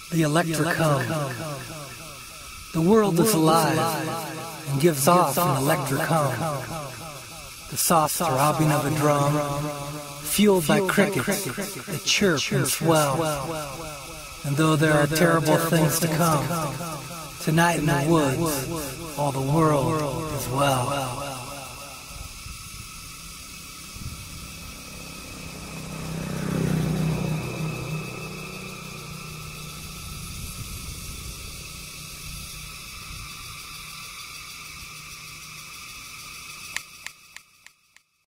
The electric hum. The world is alive and gives off an electric hum. The soft throbbing of a drum, fueled by crickets that chirp and swell. And though there are terrible things to come, tonight in the woods, all the world is well.